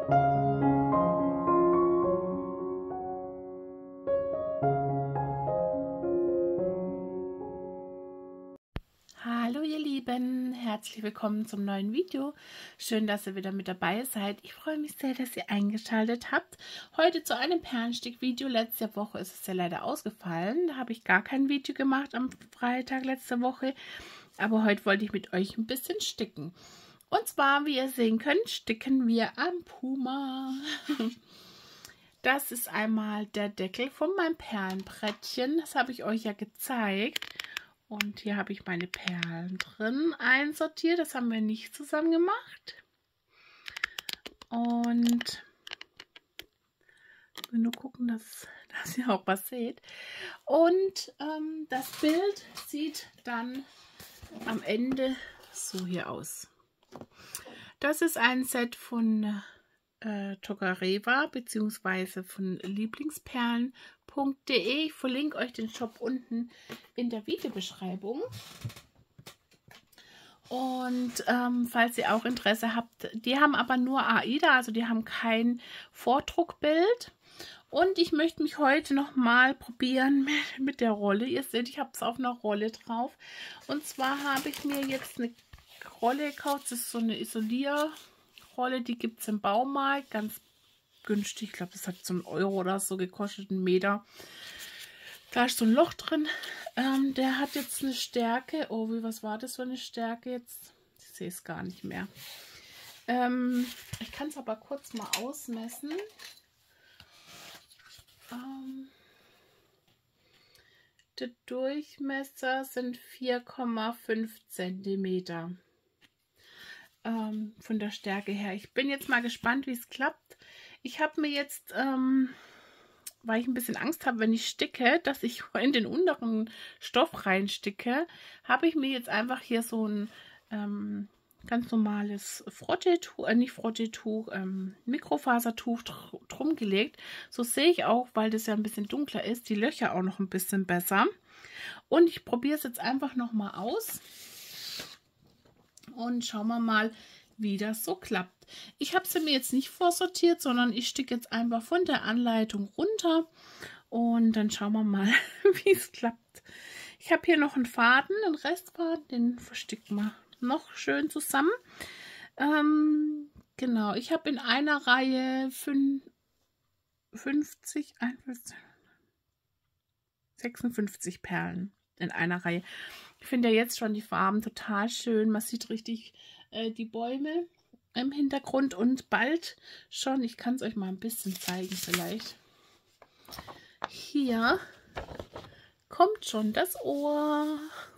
Hallo ihr Lieben, herzlich willkommen zum neuen Video. Schön, dass ihr wieder mit dabei seid. Ich freue mich sehr, dass ihr eingeschaltet habt. Heute zu einem Perlenstick-Video. Letzte Woche ist es ja leider ausgefallen. Da habe ich gar kein Video gemacht am Freitag letzte Woche. Aber heute wollte ich mit euch ein bisschen sticken. Und zwar, wie ihr sehen könnt, sticken wir am Puma. Das ist einmal der Deckel von meinem Perlenbrettchen. Das habe ich euch ja gezeigt. Und hier habe ich meine Perlen drin einsortiert. Das haben wir nicht zusammen gemacht. Und ich will nur gucken, dass ihr auch was seht. Und das Bild sieht dann am Ende so hier aus. Das ist ein Set von Tokarewa bzw. von Lieblingsperlen.de. Ich verlinke euch den Shop unten in der Videobeschreibung. Und falls ihr auch Interesse habt, die haben aber nur AIDA, also die haben kein Vordruckbild. Und ich möchte mich heute noch mal probieren mit der Rolle. Ihr seht, ich habe es auf einer Rolle drauf. Und zwar habe ich mir jetzt eine Rolle gekauft. Das ist so eine Isolierrolle, die gibt es im Baumarkt, ganz günstig. Ich glaube, das hat so 1 Euro oder so gekostet, 1 Meter. Da ist so ein Loch drin. Der hat jetzt eine Stärke. Oh, was war das für eine Stärke jetzt? Ich sehe es gar nicht mehr. Ich kann es aber kurz mal ausmessen. Der Durchmesser sind 4,5 cm. Von der Stärke her. Ich bin jetzt mal gespannt, wie es klappt. Ich habe mir jetzt, weil ich ein bisschen Angst habe, wenn ich sticke, dass ich in den unteren Stoff reinsticke, habe ich mir jetzt einfach hier so ein ganz normales Frotteetuch, nicht Frotteetuch, Mikrofasertuch drum gelegt. So sehe ich auch, weil das ja ein bisschen dunkler ist, die Löcher auch noch ein bisschen besser. Und ich probiere es jetzt einfach noch mal aus. Und schauen wir mal, wie das so klappt. Ich habe sie mir jetzt nicht vorsortiert, sondern ich sticke jetzt einfach von der Anleitung runter. Und dann schauen wir mal, wie es klappt. Ich habe hier noch einen Faden, einen Restfaden, den versticken wir noch schön zusammen. Genau, ich habe in einer Reihe 56 Perlen in einer Reihe. Ich finde ja jetzt schon die Farben total schön. Man sieht richtig die Bäume im Hintergrund und bald schon, ich kann es euch mal ein bisschen zeigen vielleicht. Hier kommt schon das Ohr.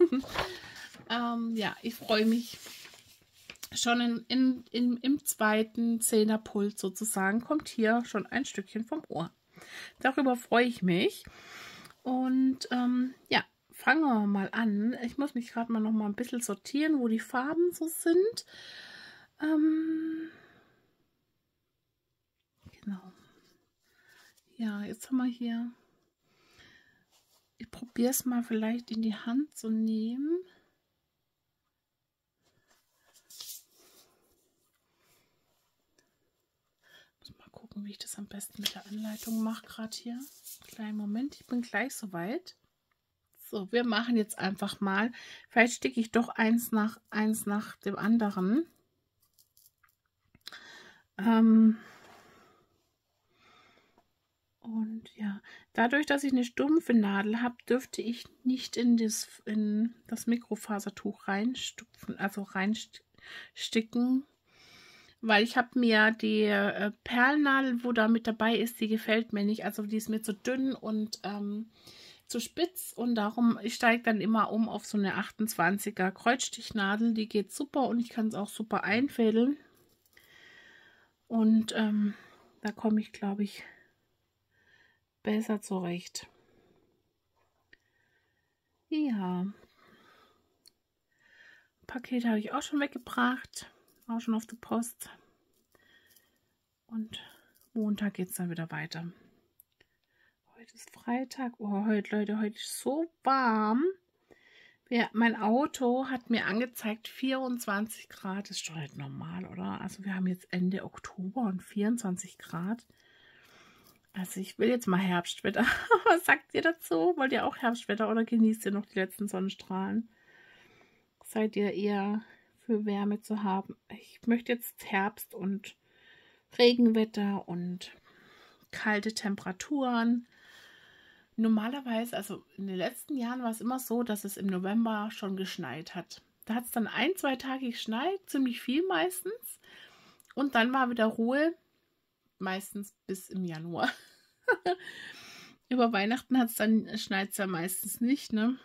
Ja, ich freue mich. Schon im zweiten Zehnerpult sozusagen kommt hier schon ein Stückchen vom Ohr. Darüber freue ich mich. Und ja, fangen wir mal an. Ich muss mich gerade mal noch mal ein bisschen sortieren, wo die Farben so sind. Genau. Ja, jetzt haben wir hier. Ich probiere es mal vielleicht in die Hand zu nehmen. Muss mal gucken, wie ich das am besten mit der Anleitung mache, gerade hier. Kleinen Moment, ich bin gleich soweit. So, wir machen jetzt einfach mal. Vielleicht sticke ich doch eins nach dem anderen. Und ja, dadurch, dass ich eine stumpfe Nadel habe, dürfte ich nicht in das Mikrofasertuch reinstupfen, also reinsticken, weil ich habe mir die Perlnadel, wo da mit dabei ist, die gefällt mir nicht. Also die ist mir zu dünn und zu spitz und darum, ich steige dann immer um auf so eine 28er Kreuzstichnadel. Die geht super und ich kann es auch super einfädeln. Und da komme ich, glaube ich, besser zurecht. Ja. Paket habe ich auch schon weggebracht. Auch schon auf der Post. Und Montag geht es dann wieder weiter. Heute ist Freitag. Oh, heute, Leute, heute ist so warm. Ja, mein Auto hat mir angezeigt 24 Grad. Das ist doch nicht normal, oder? Also wir haben jetzt Ende Oktober und 24 Grad. Also ich will jetzt mal Herbstwetter. Was sagt ihr dazu? Wollt ihr auch Herbstwetter oder genießt ihr noch die letzten Sonnenstrahlen? Seid ihr eher für Wärme zu haben? Ich möchte jetzt Herbst und Regenwetter und kalte Temperaturen. Normalerweise, also in den letzten Jahren war es immer so, dass es im November schon geschneit hat. Da hat es dann 1, 2 Tage geschneit, ziemlich viel meistens. Und dann war wieder Ruhe, meistens bis im Januar. Über Weihnachten schneit es ja meistens nicht, ne?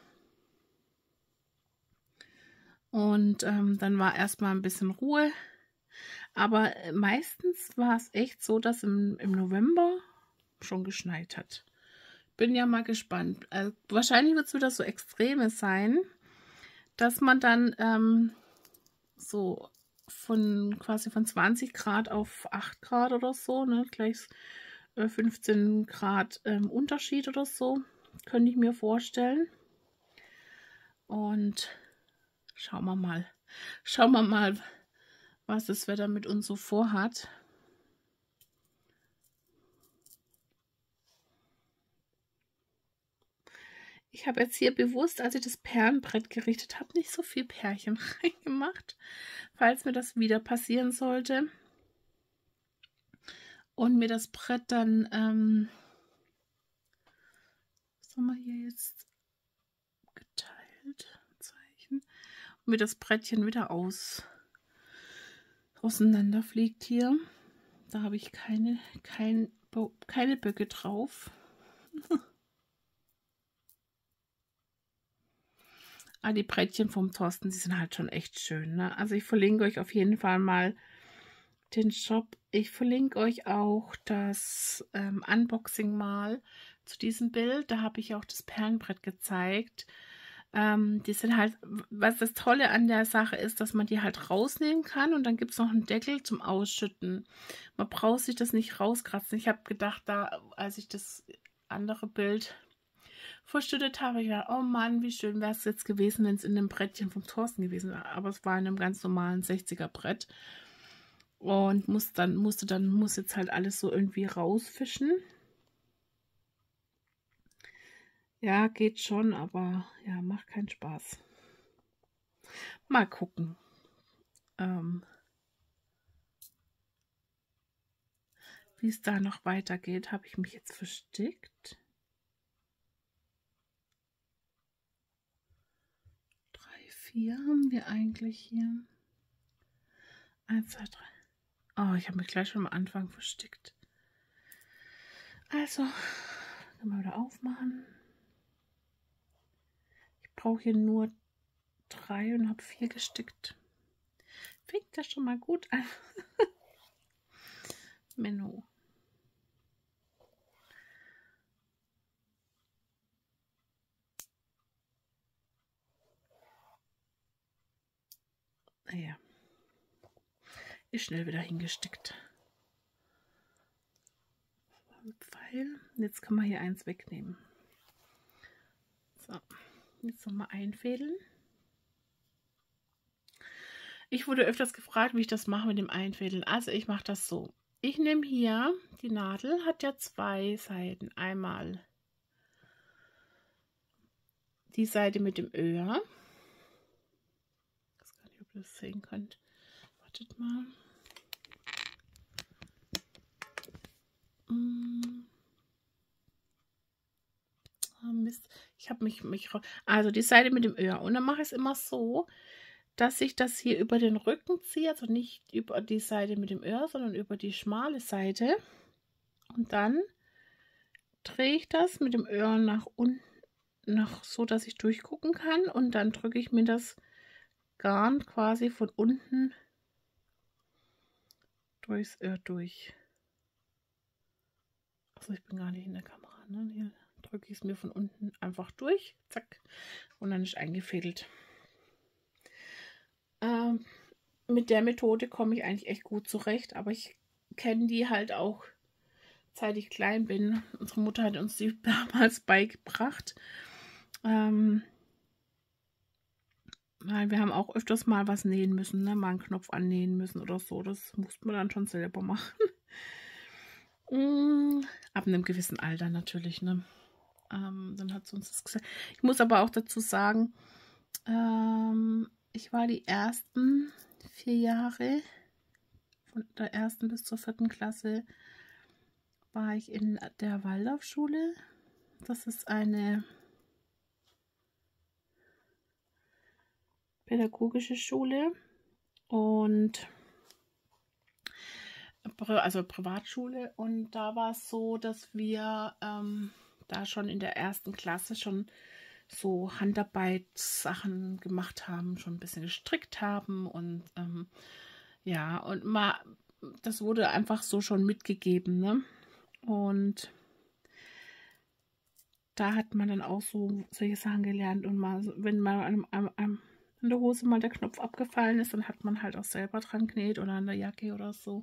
Und dann war erstmal ein bisschen Ruhe. Aber meistens war es echt so, dass im November schon geschneit hat. Bin ja mal gespannt. Wahrscheinlich wird es wieder so Extreme sein, dass man dann so quasi von 20 Grad auf 8 Grad oder so, ne, gleich 15 Grad Unterschied oder so, könnte ich mir vorstellen. Und schauen wir mal, was das Wetter mit uns so vorhat. Ich habe jetzt hier bewusst, als ich das Perlenbrett gerichtet habe, nicht so viel Pärchen reingemacht, falls mir das wieder passieren sollte. Und mir das Brett dann, was haben wir hier jetzt geteilt? Zeichen. Und mir das Brettchen wieder auseinander fliegt hier. Da habe ich keine Böcke drauf. Die Brettchen vom Thorsten, die sind halt schon echt schön, ne? Also ich verlinke euch auf jeden Fall mal den Shop. Ich verlinke euch auch das Unboxing mal zu diesem Bild. Da habe ich auch das Perlenbrett gezeigt. Die sind halt, was das Tolle an der Sache ist, dass man die halt rausnehmen kann und dann gibt es noch einen Deckel zum Ausschütten. Man braucht sich das nicht rauskratzen. Ich habe gedacht, als ich das andere Bild verschüttet habe, ich dachte, oh Mann, wie schön wäre es jetzt gewesen, wenn es in einem Brettchen vom Thorsten gewesen wäre. Aber es war in einem ganz normalen 60er Brett. Und muss jetzt halt alles so irgendwie rausfischen. Ja, geht schon, aber ja, macht keinen Spaß. Mal gucken. Wie es da noch weitergeht, habe ich mich jetzt versteckt. 3, 4 haben wir eigentlich hier. 1, 2, 3. Oh, ich habe mich gleich schon am Anfang versteckt. Also, können wir wieder aufmachen. Ich brauche hier nur 3 und habe 4 gestickt. Fängt das schon mal gut an. Menü. Naja. Ist schnell wieder hingestickt. Pfeil. Jetzt kann man hier eins wegnehmen. So, jetzt nochmal einfädeln. Ich wurde öfters gefragt, wie ich das mache mit dem Einfädeln. Also ich mache das so. Ich nehme hier, die Nadel hat ja 2 Seiten. Einmal die Seite mit dem Öhr. Ich weiß gar nicht, ob ihr das sehen könnt. Wartet mal. Mist. Ich habe mich also die Seite mit dem Öhr. Und dann mache ich es immer so, dass ich das hier über den Rücken ziehe, also nicht über die Seite mit dem Öhr, sondern über die schmale Seite. Und dann drehe ich das mit dem Öhr nach unten, so, dass ich durchgucken kann. Und dann drücke ich mir das Garn quasi von unten durchs Öhr durch. Also ich bin gar nicht in der Kamera, ne? Hier drücke ich es mir von unten einfach durch, zack, und dann ist eingefädelt. Mit der Methode komme ich eigentlich echt gut zurecht, aber ich kenne die halt auch, seit ich klein bin. Unsere Mutter hat uns die damals beigebracht. Weil wir haben auch öfters mal was nähen müssen, ne? Mal einen Knopf annähen müssen oder so. Das muss man dann schon selber machen. Ab einem gewissen Alter natürlich, ne? Dann hat sie uns das gesagt. Ich muss aber auch dazu sagen, ich war die ersten 4 Jahre, von der 1. bis zur 4. Klasse, war ich in der Waldorfschule. Das ist eine pädagogische Schule und also Privatschule, und da war es so, dass wir da schon in der 1. Klasse schon so Handarbeitssachen gemacht haben, schon ein bisschen gestrickt haben und ja, und mal, das wurde einfach so schon mitgegeben, ne? Und da hat man dann auch so solche Sachen gelernt, und mal, wenn mal an der Hose mal der Knopf abgefallen ist, dann hat man halt auch selber dran genäht oder an der Jacke oder so.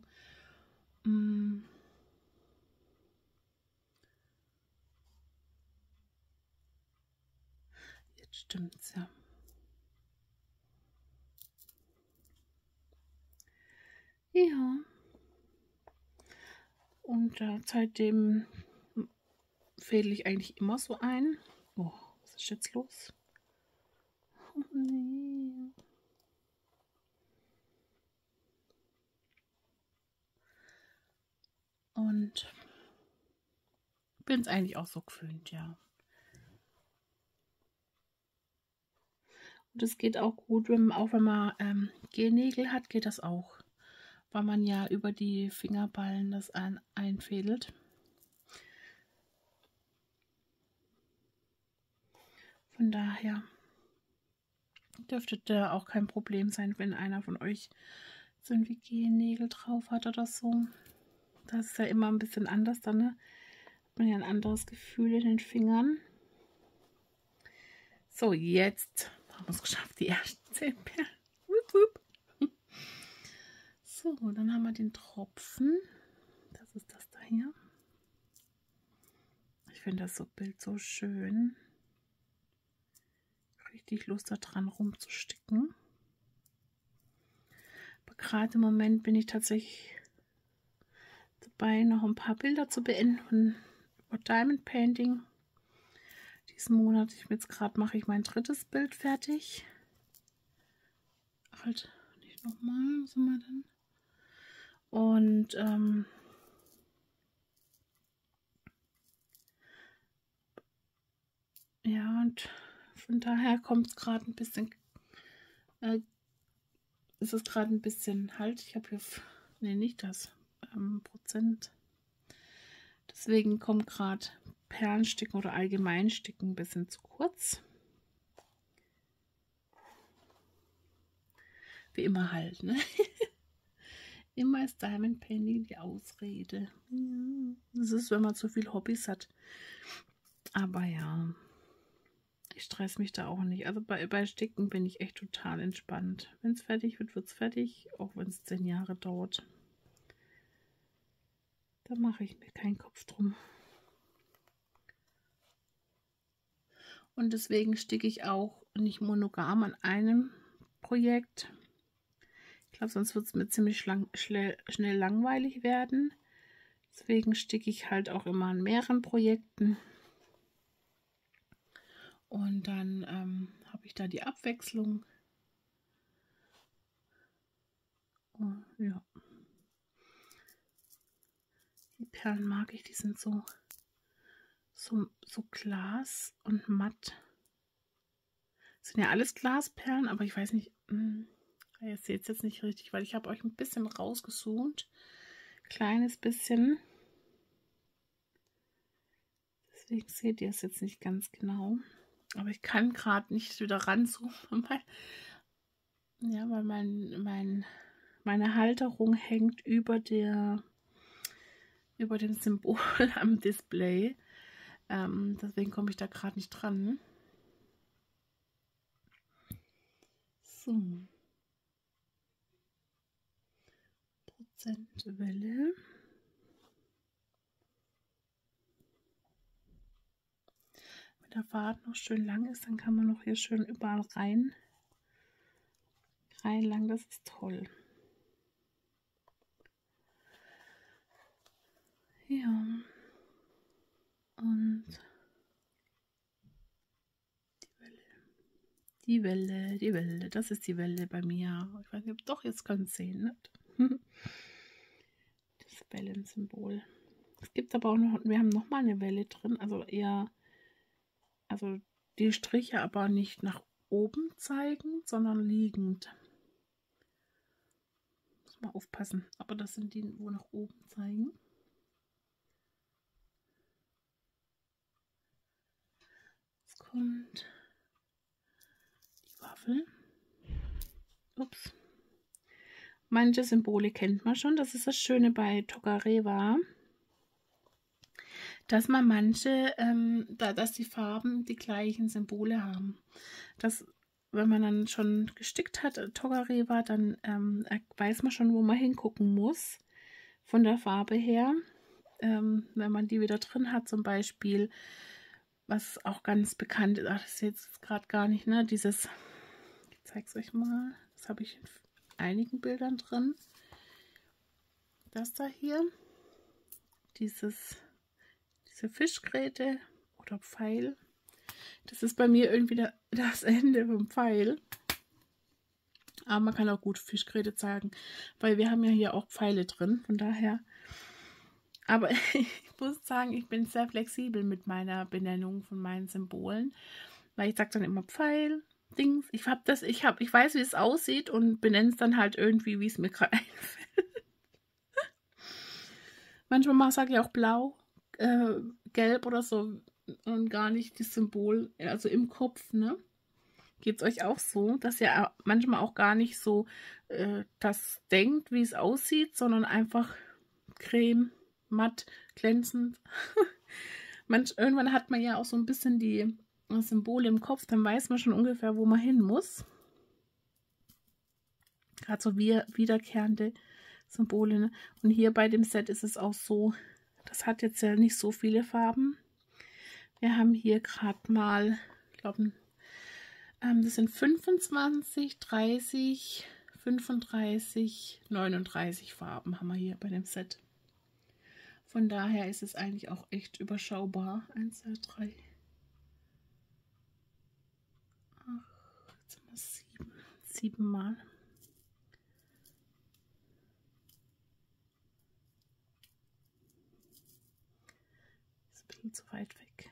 Jetzt stimmt's ja. Ja. Und seitdem fädel ich eigentlich immer so ein. Oh, was ist jetzt los? Oh, nee. Und bin es eigentlich auch so gewöhnt, ja. Und es geht auch gut, auch wenn man Gelnägel hat, geht das auch. Weil man ja über die Fingerballen das einfädelt. Von daher dürfte da auch kein Problem sein, wenn einer von euch so ein Gelnägel drauf hat oder so. Das ist ja immer ein bisschen anders dann, ne? Hat man ja ein anderes Gefühl in den Fingern. So, jetzt haben wir es geschafft, die ersten 10 Perlen. Wupp, wupp. So, dann haben wir den Tropfen. Das ist das da hier. Ich finde das Bild so schön. Richtig Lust daran rumzusticken. Aber gerade im Moment bin ich tatsächlich dabei, noch ein paar Bilder zu beenden von Diamond Painting. Diesen Monat, mache ich mein 3. Bild fertig. Halt, nicht nochmal, was haben wir denn? Und ja, und von daher kommt es gerade ein bisschen, ist es gerade ein bisschen halt, ich habe hier, ne, nicht das, Prozent. Deswegen kommt gerade Perlensticken oder Allgemeinsticken ein bisschen zu kurz. Wie immer halt, ne? Immer ist Diamond Painting die Ausrede. Ja, das ist, wenn man zu viel Hobbys hat. Aber ja, ich stress mich da auch nicht. Also bei Sticken bin ich echt total entspannt. Wenn es fertig wird, wird es fertig. Auch wenn es 10 Jahre dauert. Da mache ich mir keinen Kopf drum. Und deswegen sticke ich auch nicht monogam an einem Projekt. Ich glaube, sonst wird es mir ziemlich schnell langweilig werden. Deswegen sticke ich halt auch immer an mehreren Projekten. Und dann habe ich da die Abwechslung. Oh, ja. Die Perlen mag ich, die sind so Glas und matt. Das sind ja alles Glasperlen, aber ich weiß nicht, ihr seht es jetzt nicht richtig, weil ich habe euch ein bisschen rausgezoomt. Kleines bisschen. Deswegen seht ihr es jetzt nicht ganz genau. Aber ich kann gerade nicht wieder ranzoomen, weil meine Halterung hängt über dem Symbol am Display. Deswegen komme ich da gerade nicht dran. So. Prozentwelle. Wenn der Faden noch schön lang ist, dann kann man noch hier schön überall rein reinlangen, das ist toll. Ja. Und die Welle, das ist die Welle bei mir. Ich weiß nicht, doch, jetzt könnt ihr es sehen. Ne? Das Wellensymbol. Es gibt aber auch noch, wir haben noch mal eine Welle drin, also eher, also die Striche aber nicht nach oben zeigen, sondern liegend. Muss mal aufpassen, aber das sind die, wo nach oben zeigen. Jetzt kommt die Waffel. Ups. Manche Symbole kennt man schon. Das ist das Schöne bei Tokarewa, dass man manche, dass die Farben die gleichen Symbole haben. Das, wenn man dann schon gestickt hat, Tokarewa, dann weiß man schon, wo man hingucken muss von der Farbe her. Wenn man die wieder drin hat, zum Beispiel, was auch ganz bekannt ist, ach, das ist jetzt gerade gar nicht, ne? Dieses, ich zeige es euch mal, das habe ich in einigen Bildern drin. Das da hier, diese Fischgräte oder Pfeil, das ist bei mir irgendwie das Ende vom Pfeil. Aber man kann auch gut Fischgräte zeigen, weil wir haben ja hier auch Pfeile drin, von daher. Aber ich muss sagen, ich bin sehr flexibel mit meiner Benennung von meinen Symbolen, weil ich sage dann immer Pfeil, Dings. Ich weiß, wie es aussieht und benenne es dann halt irgendwie, wie es mir gerade einfällt. Manchmal sage ich auch blau, gelb oder so und gar nicht das Symbol, also im Kopf, ne? Geht es euch auch so, dass ihr manchmal auch gar nicht so das denkt, wie es aussieht, sondern einfach creme, matt, glänzend. Irgendwann hat man ja auch so ein bisschen die Symbole im Kopf, dann weiß man schon ungefähr, wo man hin muss. Gerade so wiederkehrende Symbole. Ne? Und hier bei dem Set ist es auch so, das hat jetzt ja nicht so viele Farben. Wir haben hier gerade mal, ich glaube, das sind 25, 30, 35, 39 Farben haben wir hier bei dem Set. Von daher ist es eigentlich auch echt überschaubar. 1, 2, 3, 8, jetzt haben wir 7. 7 Mal. Ist ein bisschen zu weit weg,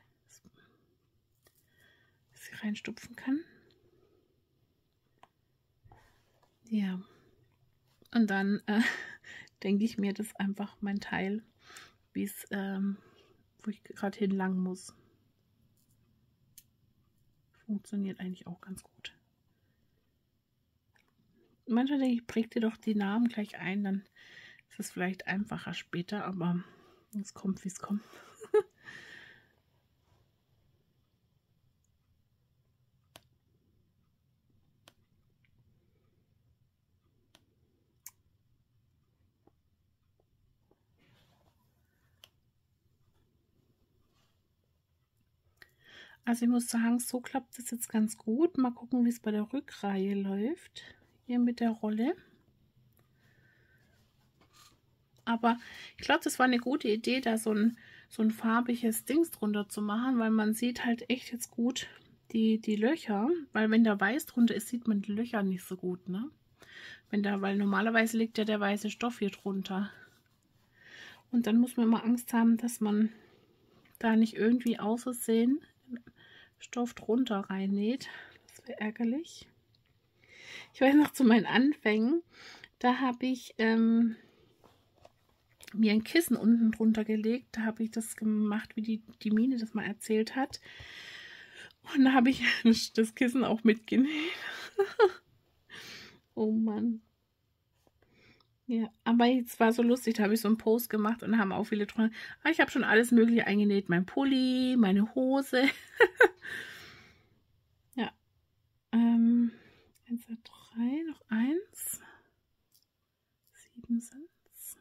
dass ich reinstupfen kann. Ja. Und dann denke ich mir, das ist einfach mein Teil, wie es, wo ich gerade hinlangen muss. Funktioniert eigentlich auch ganz gut. Manchmal denke ich, präg dir doch die Namen gleich ein, dann ist es vielleicht einfacher später, aber es kommt, wie es kommt. Also ich muss sagen, so klappt das jetzt ganz gut. Mal gucken, wie es bei der Rückreihe läuft. Hier mit der Rolle. Aber ich glaube, das war eine gute Idee, da so ein farbiges Dings drunter zu machen, weil man sieht halt echt jetzt gut die Löcher. Weil wenn da weiß drunter ist, sieht man die Löcher nicht so gut, ne? Weil normalerweise liegt ja der weiße Stoff hier drunter. Und dann muss man immer Angst haben, dass man da nicht irgendwie aus Versehen Stoff drunter reinnäht. Das wäre ärgerlich. Ich weiß noch, zu meinen Anfängen, da habe ich mir ein Kissen unten drunter gelegt. Da habe ich das gemacht, wie die Mine das mal erzählt hat. Und da habe ich das Kissen auch mitgenäht. Oh Mann. Ja, aber es war so lustig, da habe ich so einen Post gemacht und haben auch viele drunter. Aber ich habe schon alles Mögliche eingenäht. Mein Pulli, meine Hose. Ja. 1, 2, 3, noch 1. 7 sind's.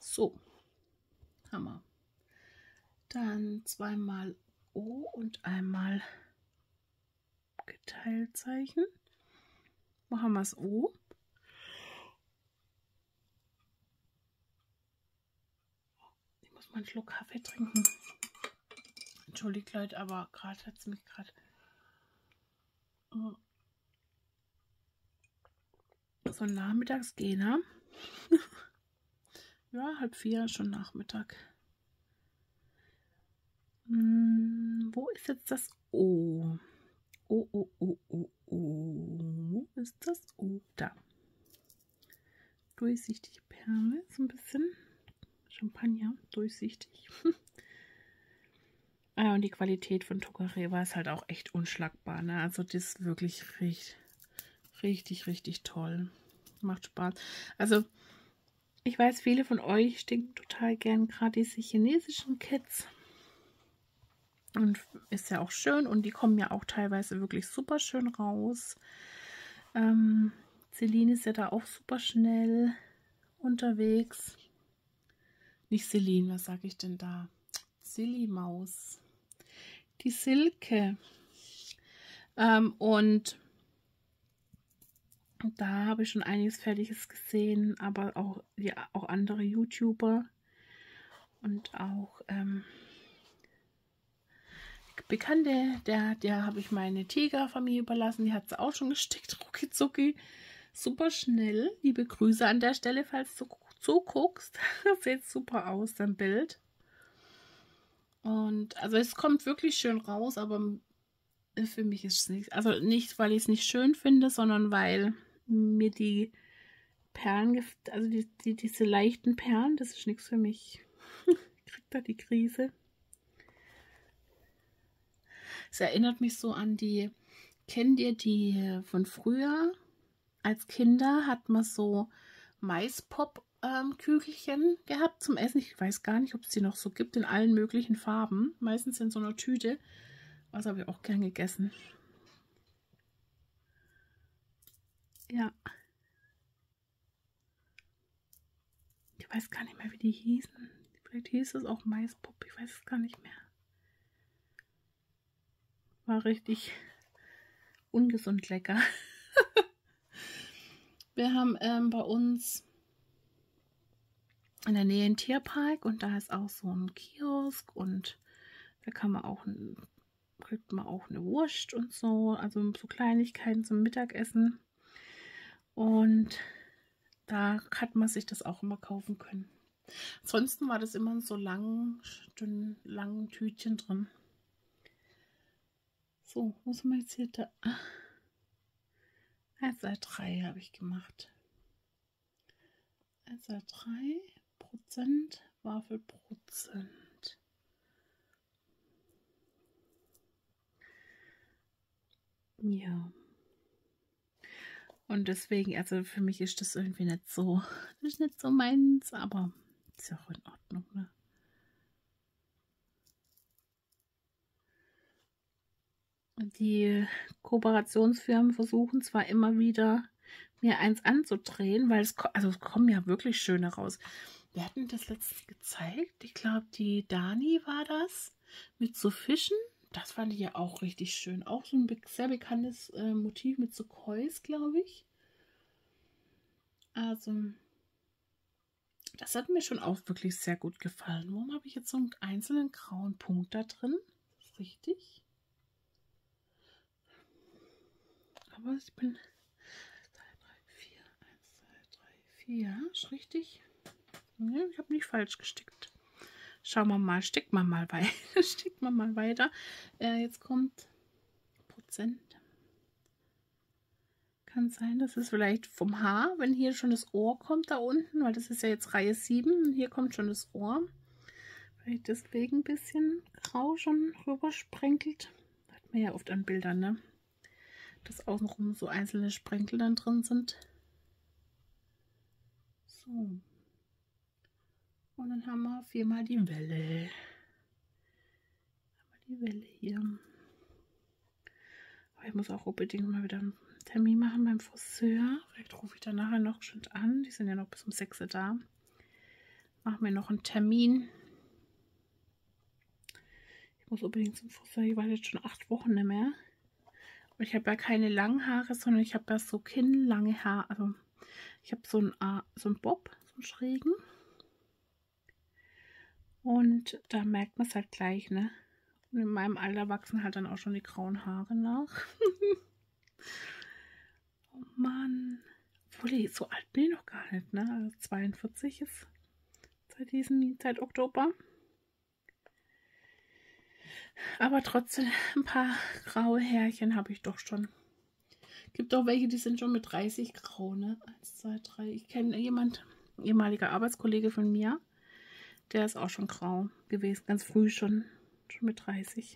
So, Hammer. Dann zweimal O und einmal Geteiltzeichen. Machen wir das O. Ich muss mal einen Schluck Kaffee trinken. Entschuldigt Leute, aber gerade hat es mich gerade so nachmittags gehen, ne? Ja, 3:30 schon Nachmittag. Wo ist jetzt das O? O. Wo ist das O? Da. Durchsichtige Perle, so ein bisschen. Champagner, durchsichtig. Ah, und die Qualität von Tokarewa ist halt auch echt unschlagbar, ne? Also das ist wirklich richtig toll. Macht Spaß. Also ich weiß, viele von euch stinken total gern gerade diese chinesischen Kits. Und ist ja auch schön. Und die kommen ja auch teilweise wirklich super schön raus. Celine ist ja da auch super schnell unterwegs. Nicht Celine, was sage ich denn da? Silly Maus. Die Silke. Und da habe ich schon einiges Fertiges gesehen, aber auch, auch andere YouTuber und auch Bekannte, der habe ich meine Tigerfamilie überlassen, die hat sie auch schon gestickt, rucki super schnell. Liebe Grüße an der Stelle, falls du zuguckst. Das sieht super aus, dein Bild. Und also es kommt wirklich schön raus, aber für mich ist es nicht, also nicht, weil ich es nicht schön finde, sondern weil mir die Perlen, also diese leichten Perlen, das ist nichts für mich. Ich krieg da die Krise. Es erinnert mich so an die, kennt ihr die von früher? Als Kinder hat man so Maispop-Kügelchen gehabt zum Essen. Ich weiß gar nicht, ob es die noch so gibt, in allen möglichen Farben. Meistens in so einer Tüte. Was habe ich auch gern gegessen. Ja. Ich weiß gar nicht mehr, wie die hießen. Vielleicht hieß es auch Maispop. Ich weiß es gar nicht mehr. War richtig ungesund lecker. Wir haben bei uns in der Nähe einen Tierpark und da ist auch so ein Kiosk und da kann man auch kriegt man auch eine Wurst und so, also so Kleinigkeiten zum Mittagessen. Und da hat man sich das auch immer kaufen können. Ansonsten war das immer in so langen Tütchen drin. So, muss man jetzt hier da. 1,3 habe ich gemacht. 1,3% Waffelprozent. Ja. Und deswegen, also für mich ist das irgendwie nicht so, das ist nicht so meins, aber ist ja auch in Ordnung, ne? Die Kooperationsfirmen versuchen zwar immer wieder, mir eins anzudrehen, weil es kommen ja wirklich schöne raus. Wir hatten das letztens gezeigt. Ich glaube, die Dani war das mit so Fischen. Das fand ich ja auch richtig schön. Auch so ein sehr bekanntes Motiv mit so Kois, glaube ich. Also, das hat mir schon auch wirklich sehr gut gefallen. Warum habe ich jetzt so einen einzelnen grauen Punkt da drin? Ist richtig. Aber ich bin 1, 2, 3, 4, 1, 2, 3, 4. Ist richtig? Ne, ich habe nicht falsch gestickt. Schauen wir mal, stickt man mal weiter. Stickt man mal weiter. Jetzt kommt Prozent. Kann sein, dass es vielleicht vom Haar, wenn hier schon das Ohr kommt da unten, weil das ist ja jetzt Reihe 7 und hier kommt schon das Ohr. Vielleicht deswegen ein bisschen grau schon rübersprenkelt. Hat man ja oft an Bildern, ne? Dass außenrum so einzelne Sprenkel dann drin sind. So. Und dann haben wir 4-mal die Welle. Die Welle hier. Aber ich muss auch unbedingt mal wieder einen Termin machen beim Friseur. Vielleicht rufe ich dann nachher noch schon an. Die sind ja noch bis um 6 Uhr da. Machen wir noch einen Termin. Ich muss unbedingt zum Friseur. Ich war jetzt schon 8 Wochen nicht mehr. Und ich habe ja keine langen Haare, sondern ich habe ja so kinnlange Haare. Also ich habe so einen Bob, so einen schrägen. Und da merkt man es halt gleich, ne? Und in meinem Alter wachsen halt dann auch schon die grauen Haare nach. Oh Mann. Obwohl, so alt bin ich noch gar nicht, ne? Also 42 ist seit Oktober. Aber trotzdem ein paar graue Härchen habe ich doch schon. Gibt auch welche, die sind schon mit 30 grau, ne? 1, 2, 3. Ich kenne jemand, ehemaliger Arbeitskollege von mir, der ist auch schon grau gewesen, ganz früh schon mit 30.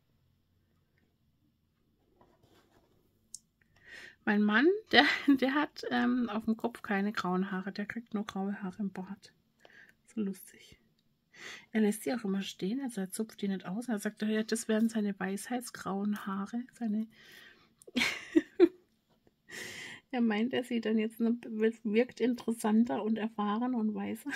Mein Mann, der hat auf dem Kopf keine grauen Haare, der kriegt nur graue Haare im Bart. So lustig. Er lässt sie auch immer stehen, also er zupft die nicht aus. Er sagt, ja, das wären seine weisheitsgrauen Haare. Er meint, er sieht dann jetzt, wirkt interessanter und erfahren und weiser.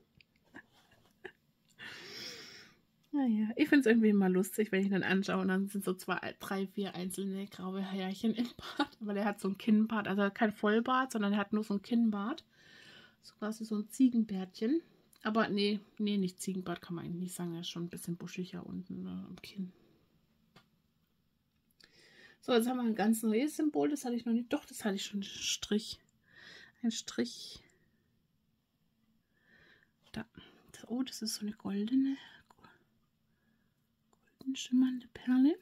Naja, ich finde es irgendwie immer lustig, wenn ich dann anschaue und dann sind so 2, 3, 4 einzelne graue Härchen im Bart. Weil er hat so ein Kinnbart, also kein Vollbart, sondern er hat nur so ein Kinnbart. So quasi so ein Ziegenbärtchen. Aber nee, nicht Ziegenbart kann man eigentlich nicht sagen. Er ist schon ein bisschen buschiger unten am Kinn. So, jetzt haben wir ein ganz neues Symbol. Das hatte ich noch nicht. Doch, das hatte ich schon. Ein Strich. Da. Oh, das ist so eine golden schimmernde Perle.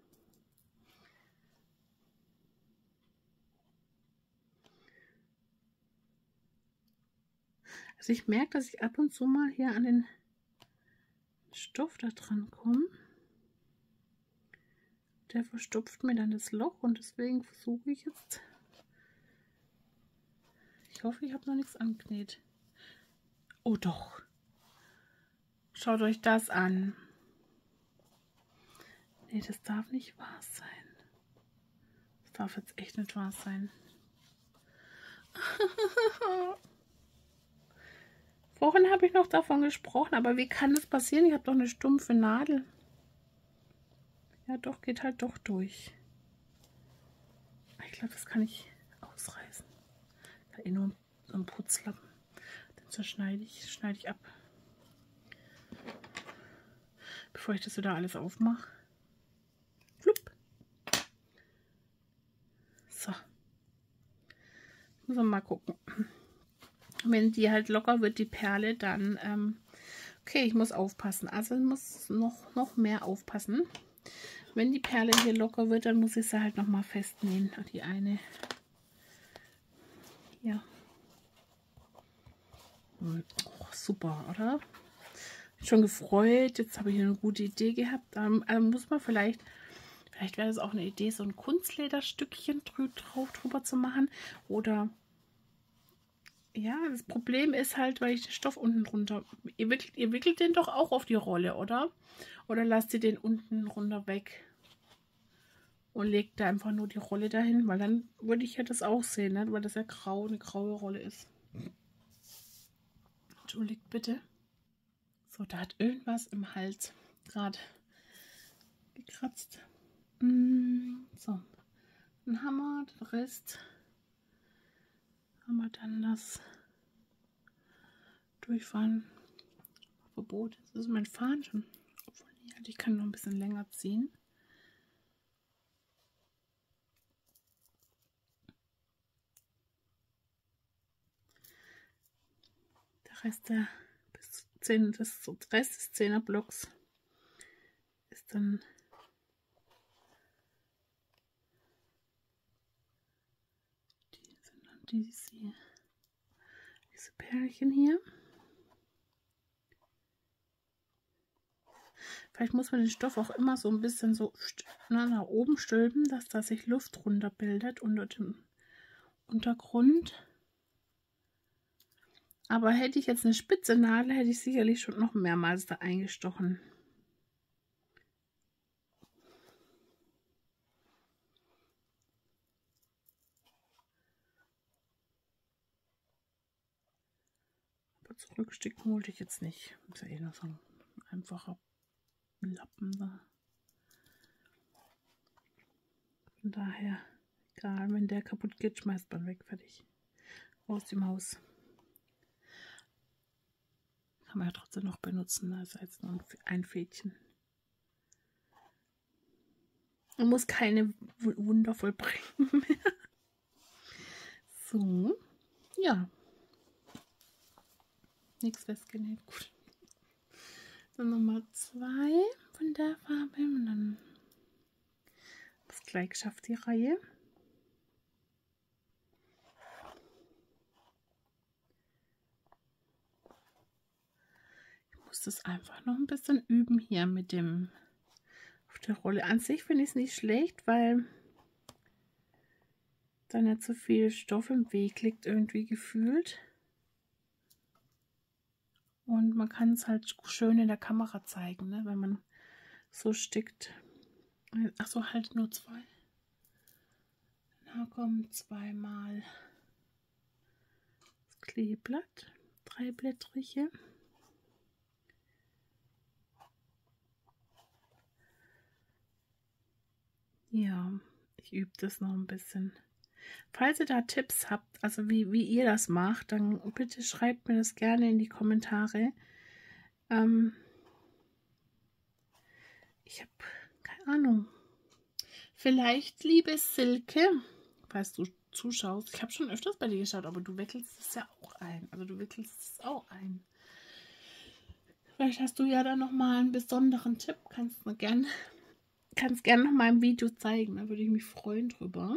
Also ich merke, dass ich ab und zu mal hier an den Stoff da dran komme. Der verstopft mir dann das Loch und deswegen versuche ich jetzt. Ich hoffe, ich habe noch nichts angenäht. Oh doch. Schaut euch das an. Nee, das darf nicht wahr sein. Das darf jetzt echt nicht wahr sein. Vorhin habe ich noch davon gesprochen, aber wie kann das passieren? Ich habe doch eine stumpfe Nadel. Ja doch, geht halt doch durch. Ich glaube, das kann ich ausreißen. Da eh nur so ein Putzlappen. Den zerschneide ich ab. Bevor ich das wieder alles aufmache. Flupp. So. Muss man mal gucken. Wenn die halt locker wird, die Perle, dann, okay, ich muss aufpassen. Also ich muss noch mehr aufpassen. Wenn die Perle hier locker wird, dann muss ich sie halt nochmal festnähen. Die eine. Ja. Oh, super, oder? Schon gefreut. Jetzt habe ich eine gute Idee gehabt. Also muss man vielleicht wäre das auch eine Idee, so ein Kunstlederstückchen drüber zu machen. Oder ja, das Problem ist halt, weil ich den Stoff unten drunter. Ihr wickelt den doch auch auf die Rolle, oder? Oder lasst ihr den unten runter weg und legt da einfach nur die Rolle dahin, weil dann würde ich ja das auch sehen, ne? Weil das ja eine graue Rolle ist. Entschuldigt bitte. So, da hat irgendwas im Hals gerade gekratzt. So, dann haben wir den Rest. Haben wir dann das Durchfahren Verbot. Das ist mein Faden schon. Obwohl, ich kann noch ein bisschen länger ziehen. Der Rest der bis 10, das Rest des 10er Blocks ist dann diese Perlchen hier. Vielleicht muss man den Stoff auch immer so ein bisschen so nach oben stülpen, dass da sich Luft runter bildet unter dem Untergrund. Aber hätte ich jetzt eine spitze Nadel, hätte ich sicherlich schon noch mehrmals da eingestochen. zurücksticken wollte ich jetzt nicht. Das ist ja eh nur so ein einfacher Lappen da. Von daher, egal, wenn der kaputt geht, schmeißt man weg, fertig. Aus dem Haus. Kann man ja trotzdem noch benutzen, also jetzt nur ein Fädchen. Man muss keine Wunder vollbringen mehr. So, ja. Nichts festgenäht, gut. Dann nochmal 2 von der Farbe und dann ist gleich geschafft die Reihe. Ich muss das einfach noch ein bisschen üben hier mit dem auf der Rolle. An sich finde ich es nicht schlecht, weil da nicht so viel Stoff im Weg liegt, irgendwie gefühlt. Und man kann es halt schön in der Kamera zeigen, ne, wenn man so stickt. Ach so, halt nur 2. Da kommen 2-mal das Kleeblatt, 3-blättrige. Ja, ich übe das noch ein bisschen. Falls ihr da Tipps habt, also wie ihr das macht, dann bitte schreibt mir das gerne in die Kommentare. Ich habe keine Ahnung. Vielleicht, liebe Silke, falls du zuschaust, ich habe schon öfters bei dir geschaut, aber du wickelst es ja auch ein. Also du wickelst es auch ein. Vielleicht hast du ja da nochmal einen besonderen Tipp. Kannst gerne noch mal im Video zeigen. Da würde ich mich freuen drüber.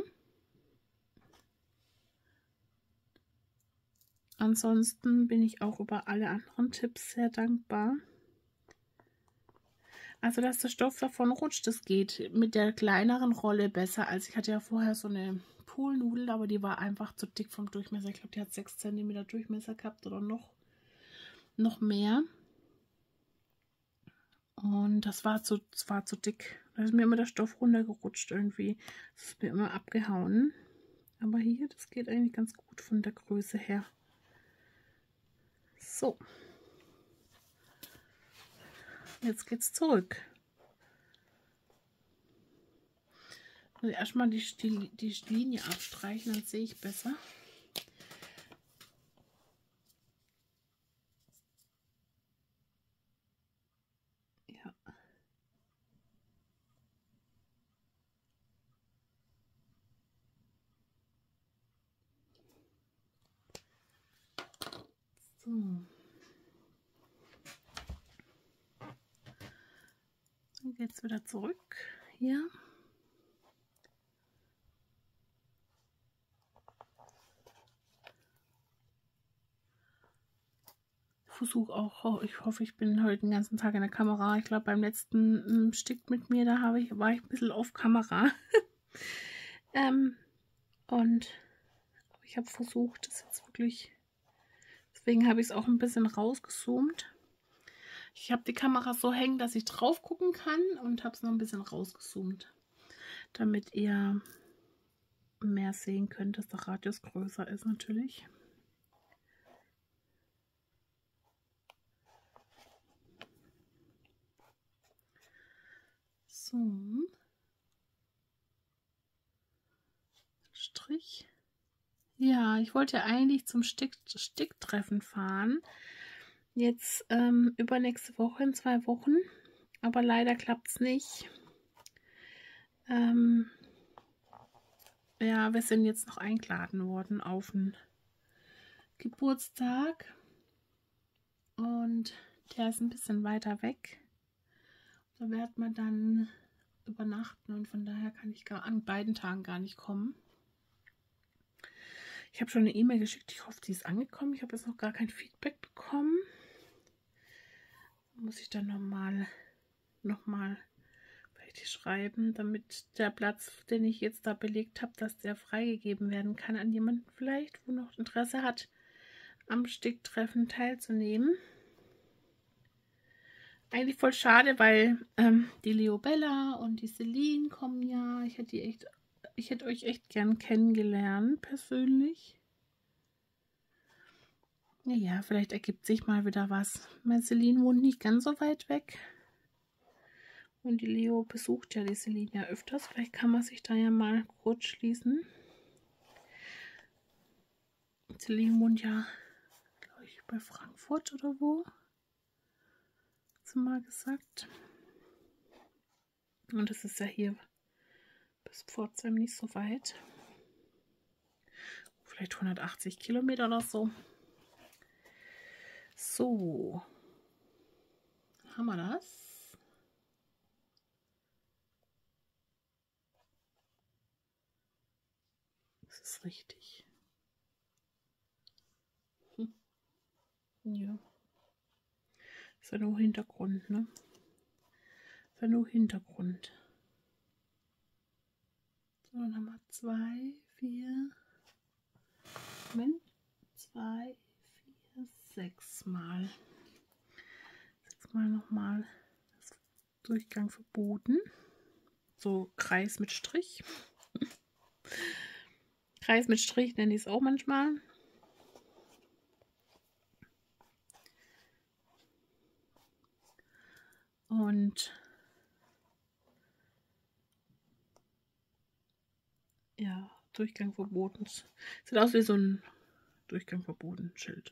Ansonsten bin ich auch über alle anderen Tipps sehr dankbar. Also, dass der Stoff davon rutscht, das geht mit der kleineren Rolle besser. Als ich hatte ja vorher so eine Poolnudel, aber die war einfach zu dick vom Durchmesser. Ich glaube, die hat 6 cm Durchmesser gehabt oder noch mehr. Und das war zu dick. Da ist mir immer der Stoff runtergerutscht irgendwie. Das ist mir immer abgehauen. Aber hier, das geht eigentlich ganz gut von der Größe her. So. Jetzt geht's zurück. Also erstmal die Linie abstreichen, dann sehe ich besser. Ja. So. Dann geht's wieder zurück. Hier. Versuche auch, ich hoffe, ich bin heute den ganzen Tag in der Kamera. Ich glaube, beim letzten Stick mit mir, da war ich ein bisschen auf Kamera. Und ich habe versucht, das jetzt wirklich, deswegen habe ich es auch ein bisschen rausgezoomt. Ich habe die Kamera so hängen, dass ich drauf gucken kann und habe es noch ein bisschen rausgezoomt, damit ihr mehr sehen könnt, dass der Radius größer ist natürlich. So. Strich. Ja, ich wollte ja eigentlich zum Sticktreffen fahren. Jetzt übernächste Woche, in 2 Wochen. Aber leider klappt es nicht. Ja, wir sind jetzt noch eingeladen worden auf einen Geburtstag. Und der ist ein bisschen weiter weg. Da wird man dann übernachten und von daher kann ich an beiden Tagen gar nicht kommen. Ich habe schon eine E-Mail geschickt. Ich hoffe, die ist angekommen. Ich habe jetzt noch gar kein Feedback bekommen. Muss ich dann nochmal vielleicht schreiben, damit der Platz, den ich jetzt da belegt habe, dass der freigegeben werden kann an jemanden vielleicht, wo noch Interesse hat, am Sticktreffen teilzunehmen. Eigentlich voll schade, weil die Leobella und die Celine kommen ja. Ich hätte euch echt gern kennengelernt, persönlich. Ja, vielleicht ergibt sich mal wieder was. Meine Celine wohnt nicht ganz so weit weg. Und die Leo besucht ja die Celine ja öfters. Vielleicht kann man sich da ja mal kurz schließen. Celine wohnt ja, glaube ich, bei Frankfurt oder wo. Hat sie mal gesagt. Und das ist ja hier bis Pforzheim nicht so weit. Vielleicht 180 Kilometer oder so. So. Haben wir das? Das ist richtig. Ja. Ist ja nur Hintergrund, ne? Ist ja nur Hintergrund. So, dann haben wir 2, 4. Moment. 2, 4, 6 Mal. 6 Mal nochmal das Durchgang verboten. So Kreis mit Strich. Kreis mit Strich nenne ich es auch manchmal. Und ja, Durchgang verboten. Sieht aus wie so ein Durchgang verboten Schild.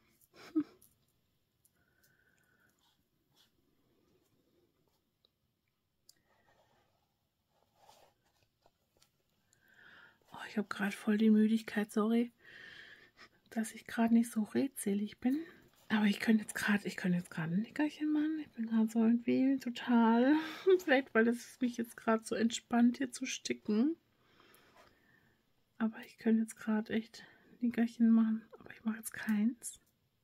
Oh, ich habe gerade voll die Müdigkeit, sorry, dass ich gerade nicht so redselig bin. Aber ich könnte jetzt gerade ein Nickerchen machen. Ich bin gerade so irgendwie total, vielleicht weil es mich jetzt gerade so entspannt hier zu sticken. Aber ich könnte jetzt gerade echt Nickerchen machen. Aber ich mache jetzt keins.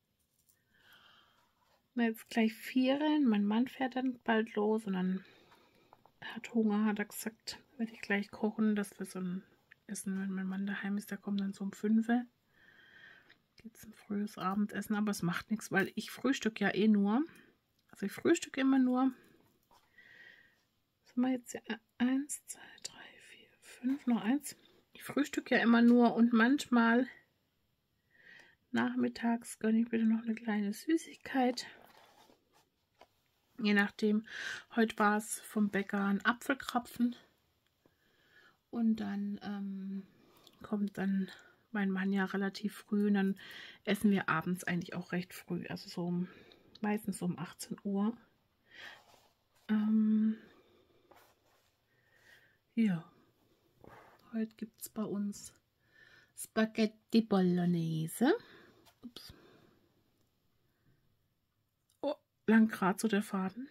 Na, jetzt gleich 4. Mein Mann fährt dann bald los und dann hat Hunger, hat er gesagt, werde ich gleich kochen, dass wir so ein Essen, wenn mein Mann daheim ist, der kommt dann so um 5. Gibt es ein frühes Abendessen, aber es macht nichts, weil ich frühstück ja eh nur. Also ich frühstücke immer nur. Was haben wir jetzt hier? 1, 2, 3, 4, 5, noch 1. Ich frühstücke ja immer nur und manchmal nachmittags gönne ich bitte noch eine kleine Süßigkeit. Je nachdem, heute war es vom Bäcker ein Apfelkrapfen. Und dann kommt dann mein Mann ja relativ früh und dann essen wir abends eigentlich auch recht früh. Also so meistens um 18 Uhr. Ja, heute gibt es bei uns Spaghetti Bolognese. Ups. Oh, lang gerade so der Faden.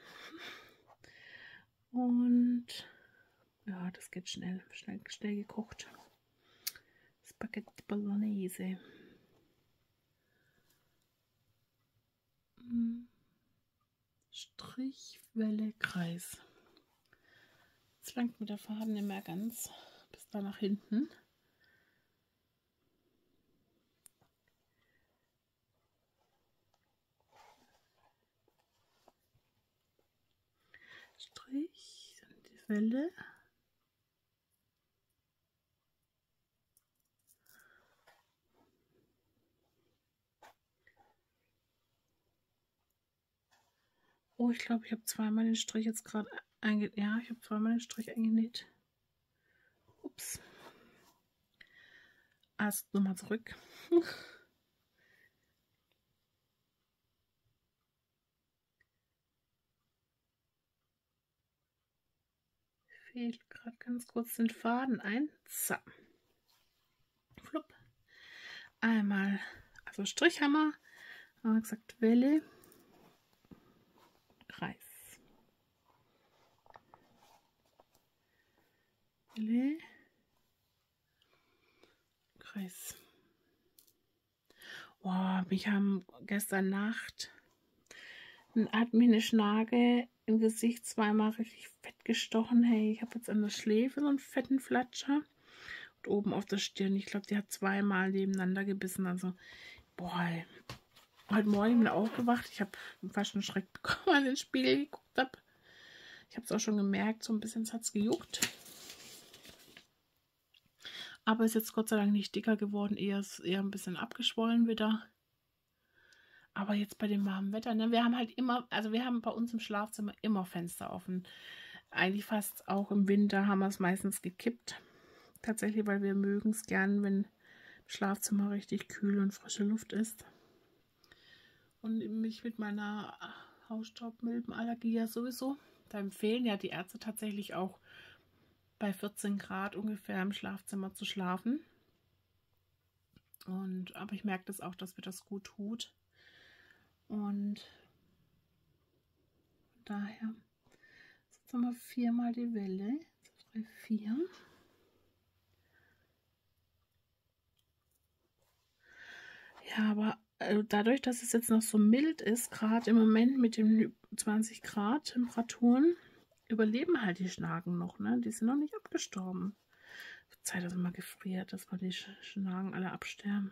Und ja, das geht schnell gekocht. Spaghetti Bolognese. Strich, Welle, Kreis. Jetzt langt mir der Faden nicht mehr ganz bis da nach hinten. Strich, dann die Welle. Oh, ich glaube, ich habe zweimal den Strich jetzt gerade eingenäht. Ja, ich habe zweimal den Strich eingenäht. Ups. Erst nochmal zurück. Fehlt gerade ganz kurz den Faden ein. So. Flupp. Einmal, also Strichhammer. Haben wir gesagt, Welle. Kreis. Welle. Kreis. Oh, mich haben gestern Nacht hat mich eine Schnage im Gesicht zweimal richtig fett gestochen. Hey, ich habe jetzt an der Schläfe so einen fetten Flatscher und oben auf der Stirn. Ich glaube, die hat zweimal nebeneinander gebissen. Also, boah, ey. Heute Morgen bin ich aufgewacht. Ich habe fast einen Schreck bekommen, als ich in den Spiegel geguckt habe. Ich habe es auch schon gemerkt, so ein bisschen hat es gejuckt. Aber ist jetzt Gott sei Dank nicht dicker geworden, eher ein bisschen abgeschwollen wieder. Aber jetzt bei dem warmen Wetter, ne, wir haben halt immer, also wir haben bei uns im Schlafzimmer immer Fenster offen. Eigentlich fast auch im Winter haben wir es meistens gekippt. Tatsächlich, weil wir mögen es gern, wenn im Schlafzimmer richtig kühl und frische Luft ist. Und mich mit meiner Hausstaubmilbenallergie ja sowieso, da empfehlen ja die Ärzte tatsächlich auch bei 14 Grad ungefähr im Schlafzimmer zu schlafen. Aber ich merke das auch, dass mir das gut tut. Und daher, jetzt haben wir 4 mal die Welle. 3, 4. Ja, aber dadurch, dass es jetzt noch so mild ist, gerade im Moment mit den 20 Grad Temperaturen, überleben halt die Schnaken noch, ne? Die sind noch nicht abgestorben. Zeit, dass es mal gefriert, dass wir die Schnaken alle absterben.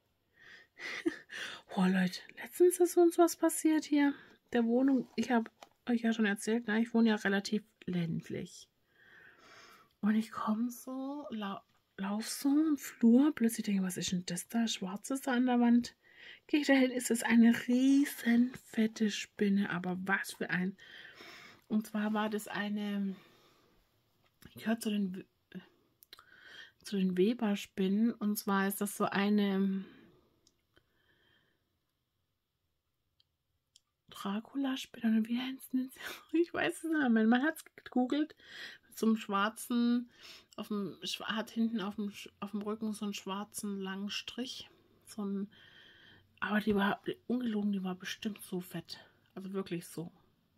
Oh Leute, letztens ist uns was passiert hier. Der Wohnung, ich habe euch ja schon erzählt, ne? Ich wohne ja relativ ländlich. Und ich komme so, lauf so im Flur, plötzlich denke ich, was ist denn das da? Schwarzes da an der Wand. Gehe ich dahin, ist es eine riesen fette Spinne, aber was für ein. Und zwar war das eine, ich gehöre zu den Weberspinnen, und zwar ist das so eine Dracula-Spinne, wie heißt es? Ich weiß es nicht mehr. Man hat es gegoogelt. Mit so einem schwarzen, hat hinten auf dem Rücken so einen schwarzen langen Strich. Aber die war, ungelogen, die war bestimmt so fett. Also wirklich so.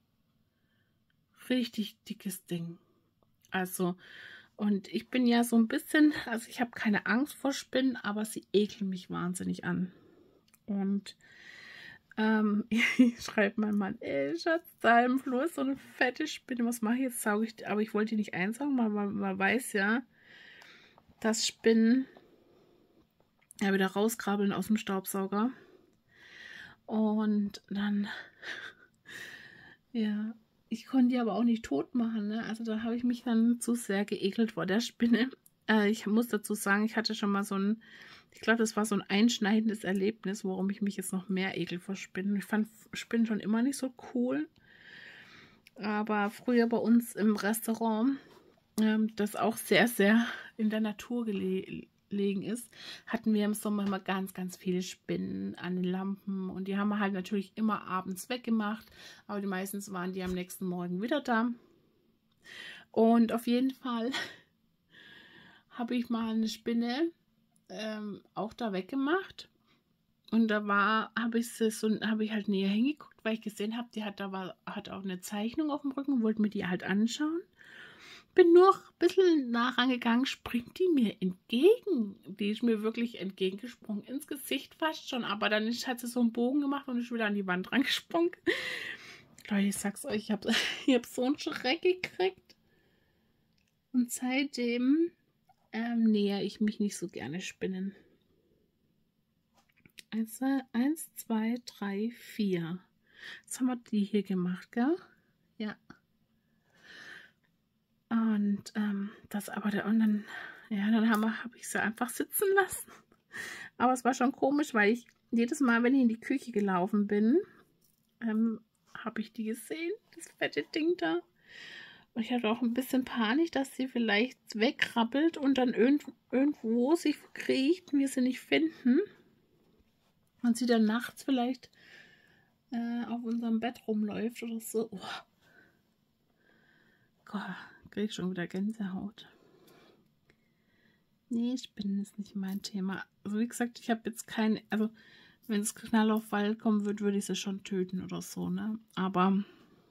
Richtig dickes Ding. Also, und ich bin ja so ein bisschen, also ich habe keine Angst vor Spinnen, aber sie ekeln mich wahnsinnig an. Und ich schreibe meinem Mann, ey Schatz, da im Flur ist so eine fette Spinne, was mache ich jetzt? Sauge ich die? Aber ich wollte die nicht einsaugen, weil man weiß ja, dass Spinnen ja wieder rauskrabbeln aus dem Staubsauger. Und dann, ja, ich konnte die aber auch nicht tot machen, ne? Also da habe ich mich dann zu sehr geekelt vor der Spinne. Ich muss dazu sagen, ich hatte schon mal so ein, ich glaube, das war so ein einschneidendes Erlebnis, worum ich mich jetzt noch mehr ekel vor Spinnen. Ich fand Spinnen schon immer nicht so cool. Aber früher bei uns im Restaurant, das auch sehr, sehr in der Natur gelegen ist, hatten wir im Sommer immer ganz, ganz viele Spinnen an den Lampen. Und die haben wir halt natürlich immer abends weggemacht. Aber die meistens waren die am nächsten Morgen wieder da. Und auf jeden Fall habe ich mal eine Spinne auch da weggemacht. Und da habe ich halt näher hingeguckt, weil ich gesehen habe, die hat auch eine Zeichnung auf dem Rücken, wollte mir die halt anschauen. Bin nur ein bisschen nah rangegangen, springt die mir entgegen. Die ist mir wirklich entgegengesprungen, ins Gesicht fast schon, aber dann hat sie so einen Bogen gemacht und ist wieder an die Wand rangesprungen. Leute, ich sag's euch, ich hab so einen Schreck gekriegt. Und seitdem nähere ich mich nicht so gerne Spinnen. 1, 2, 3, 4. Jetzt haben wir die hier gemacht, gell? Ja. Und dann habe ich sie einfach sitzen lassen. Aber es war schon komisch, weil ich jedes Mal, wenn ich in die Küche gelaufen bin, habe ich die gesehen, das fette Ding da. Und ich hatte auch ein bisschen Panik, dass sie vielleicht wegkrabbelt und dann irgendwo sich verkriecht und wir sie nicht finden. Und sie dann nachts vielleicht auf unserem Bett rumläuft oder so. Oh. Gott, kriege ich schon wieder Gänsehaut. Nee, Spinnen ist nicht mein Thema. Also wie gesagt, ich habe jetzt keine, also wenn es Knall auf Fall kommen würde, würde ich sie schon töten oder so, ne? Aber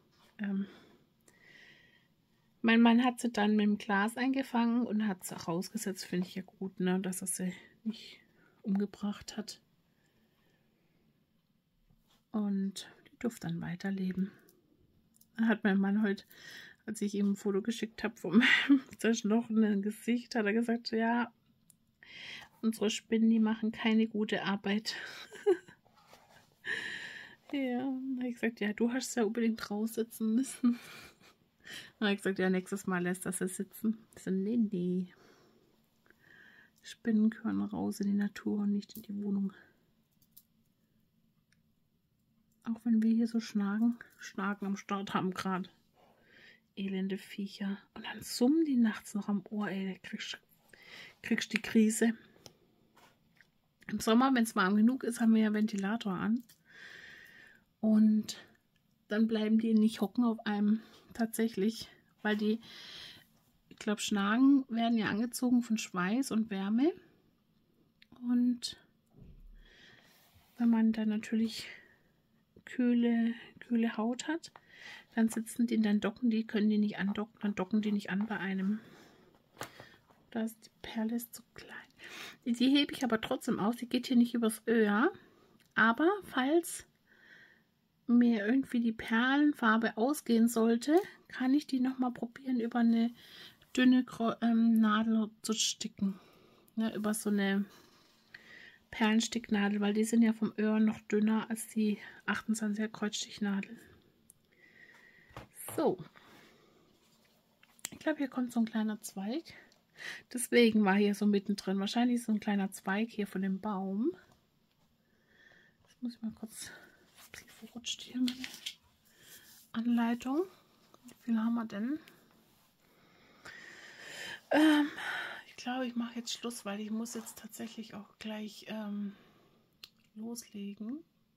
mein Mann hat sie dann mit dem Glas eingefangen und hat sie rausgesetzt. Finde ich ja gut, ne? Dass er sie nicht umgebracht hat. Und die durfte dann weiterleben. Dann hat mein Mann heute, als ich ihm ein Foto geschickt habe von meinem zerschnochenen Gesicht, hat er gesagt, ja, unsere Spinnen, die machen keine gute Arbeit. Ja, dann habe ich gesagt, ja, du hast ja unbedingt raussitzen müssen. Dann habe ich gesagt, ja, nächstes Mal lässt das sitzen. Ich so, nee. Spinnen gehören raus in die Natur und nicht in die Wohnung. Auch wenn wir hier so Schnaken am Start haben gerade. Elende Viecher. Und dann summen die nachts noch am Ohr, ey. Kriegst die Krise. Im Sommer, wenn es warm genug ist, haben wir ja Ventilator an. Und dann bleiben die nicht hocken auf einem tatsächlich. Weil die, ich glaube, Schnaken werden ja angezogen von Schweiß und Wärme. Und wenn man dann natürlich kühle Haut hat, dann sitzen die, dann docken die, können die nicht andocken, dann docken die nicht an bei einem. Da ist die Perle ist zu klein. Die hebe ich aber trotzdem aus, die geht hier nicht übers Öhr. Aber falls mir irgendwie die Perlenfarbe ausgehen sollte, kann ich die nochmal probieren, über eine dünne Nadel zu sticken. Ja, über so eine Perlensticknadel, weil die sind ja vom Öhr noch dünner als die 28er Kreuzstichnadeln. So. Ich glaube, hier kommt so ein kleiner Zweig. Deswegen war hier so mittendrin. Wahrscheinlich so ein kleiner Zweig hier von dem Baum. Das muss ich mal kurz. Wie verrutscht hier meine Anleitung. Wie viel haben wir denn? Ich glaube, ich mache jetzt Schluss, weil ich muss jetzt tatsächlich auch gleich loslegen.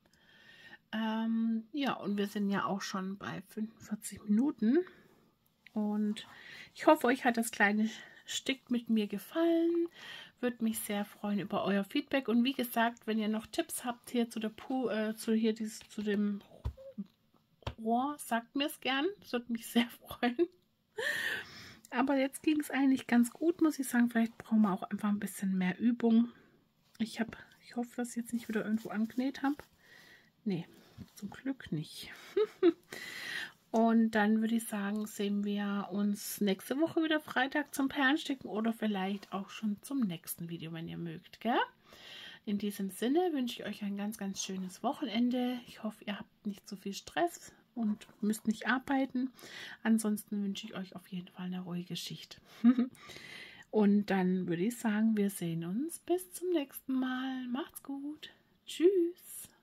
Ja, und wir sind ja auch schon bei 45 Minuten. Und ich hoffe, euch hat das kleine Stick mit mir gefallen. Würde mich sehr freuen über euer Feedback. Und wie gesagt, wenn ihr noch Tipps habt hier zu der zu dem Rohr, sagt mir es gern. Das würde mich sehr freuen. Aber jetzt ging es eigentlich ganz gut, muss ich sagen. Vielleicht brauchen wir auch einfach ein bisschen mehr Übung. Ich hoffe, dass ich jetzt nicht wieder irgendwo angenäht habe. Nee, zum Glück nicht. Und dann würde ich sagen, sehen wir uns nächste Woche wieder Freitag zum Perlensticken oder vielleicht auch schon zum nächsten Video, wenn ihr mögt, gell? In diesem Sinne wünsche ich euch ein ganz, ganz schönes Wochenende. Ich hoffe, ihr habt nicht so viel Stress und müsst nicht arbeiten. Ansonsten wünsche ich euch auf jeden Fall eine ruhige Schicht. Und dann würde ich sagen, wir sehen uns bis zum nächsten Mal. Macht's gut. Tschüss.